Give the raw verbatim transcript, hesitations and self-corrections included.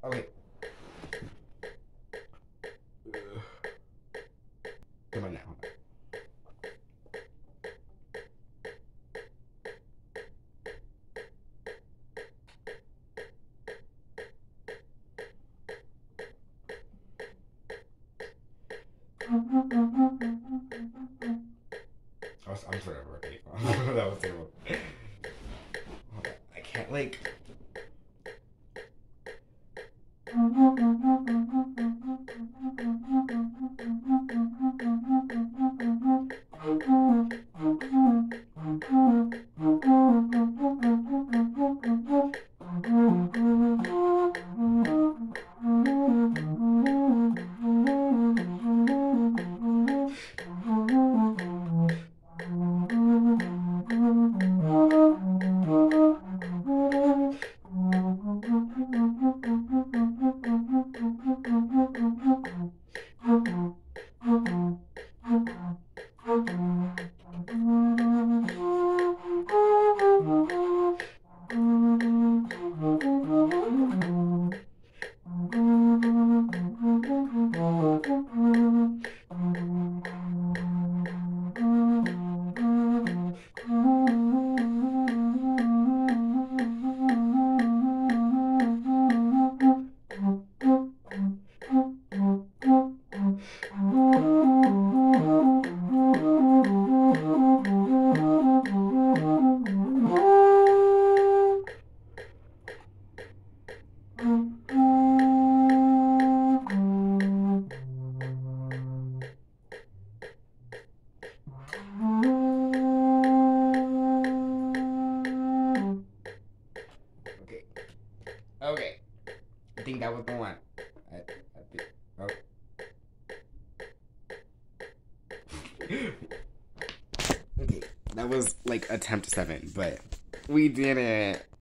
wait. Come on now. I was, I'm sort of repeat. That was terrible. Hold on. I can't like. Okay. Okay. I think that was the one. I, I think. Oh. Okay. That was like attempt seven, but we did it.